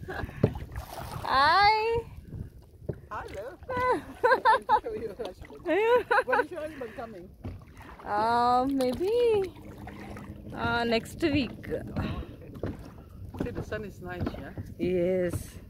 Hi. Hello. Show your husband. When is your husband coming? Maybe next week. Oh, okay. See, the sun is nice, yeah? Yes.